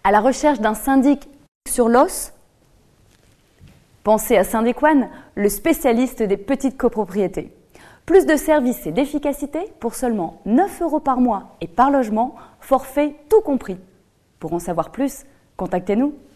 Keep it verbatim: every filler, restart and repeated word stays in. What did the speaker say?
À la recherche d'un syndic sur l'os? Pensez à Syndic One, le spécialiste des petites copropriétés. Plus de services et d'efficacité pour seulement neuf euros par mois et par logement, forfait tout compris. Pour en savoir plus, contactez-nous.